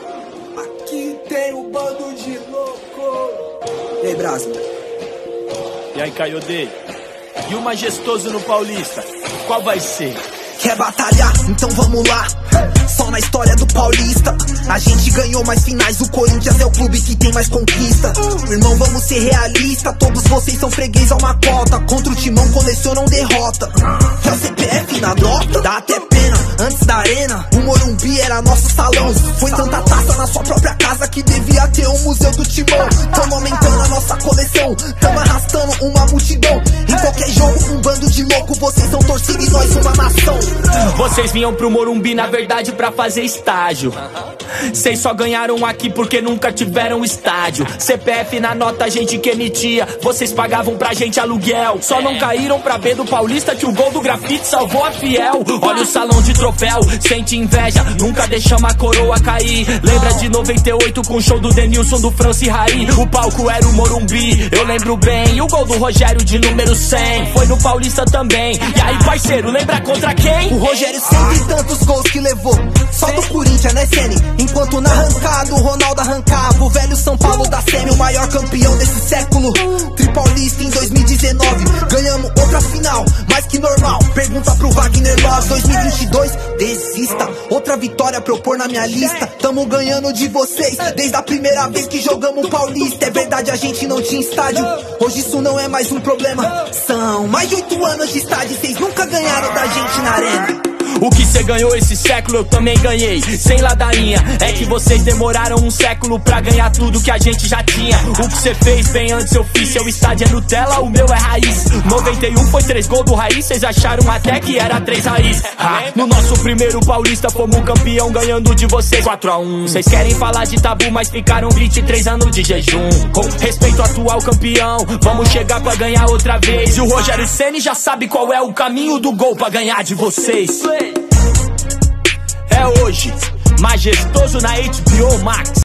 Aqui tem um bando de louco. E aí, Brasa? E aí, Caiodê? E o Majestoso no Paulista? Qual vai ser? Quer batalhar? Então vamos lá. Só na história do Paulista a gente ganhou mais finais. O Corinthians é o clube que tem mais conquista. Irmão, vamos ser realistas. Todos vocês são freguês a uma cota. Contra o Timão colecionam derrota. É o CPF na nota? Dá até pena. Antes da arena, o Morumbi era nosso salão. Foi tanta taça na sua própria casa que devia ter um museu do Timão. Tamo aumentando a nossa coleção, tamo arrastando uma multidão. Em qualquer jogo, um bando de louco. Vocês são torcida e nós uma nação. Vocês vinham pro Morumbi, na verdade, pra fazer estágio. Vocês só ganharam aqui porque nunca tiveram estádio. CPF na nota a gente que emitia. Vocês pagavam pra gente aluguel. Só não caíram pra B do Paulista que o gol do grafite salvou a Fiel. Olha o salão de troféu, sente inveja. Nunca deixamos a coroa cair. Lembra de 98 com o show do Denilson, do França e Raí. O palco era o Morumbi, eu lembro bem. E o gol do Rogério de número 100 foi no Paulista também. E aí, parceiro, lembra contra quem? O Rogério sempre tantos gols que levou. Só do Corinthians, né, Sene? Enquanto na arrancada o Ronaldo arrancava. O velho São Paulo da Semi, o maior campeão desse século. Tripaulista em 2019, ganhamos outra final, mais que normal. Pergunta pro Wagner Love, 2022, desista. Outra vitória pra eu pôr na minha lista. Tamo ganhando de vocês, desde a primeira vez que jogamos Paulista. É verdade, a gente não tinha estádio, hoje isso não é mais um problema. São mais de 8 anos de estádio, vocês nunca ganharam da gente na arena. O que cê ganhou esse século eu também ganhei, sem ladainha. É que vocês demoraram um século pra ganhar tudo que a gente já tinha. O que cê fez bem antes eu fiz. Seu estádio é Nutella, o meu é raiz. 91 foi 3 gols do Raiz. Cês acharam até que era 3 raiz. No nosso primeiro Paulista fomos campeão, ganhando de vocês 4-1. Cês querem falar de tabu, mas ficaram 23 anos de jejum. Com respeito ao atual campeão, vamos chegar pra ganhar outra vez. E o Rogério Ceni já sabe qual é o caminho do gol pra ganhar de vocês. É hoje, Majestoso na HBO Max.